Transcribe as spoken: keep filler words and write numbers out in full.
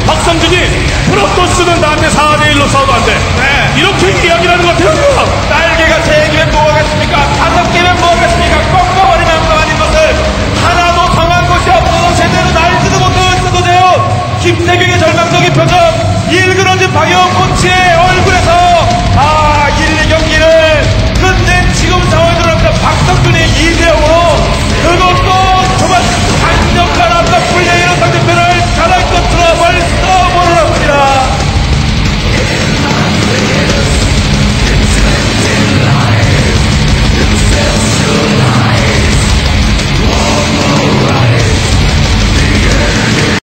박성준이 프로토스는 나한테 사 대 일로 싸워도 안 돼. 네. 이렇게 이야기를 하는 것 같아요.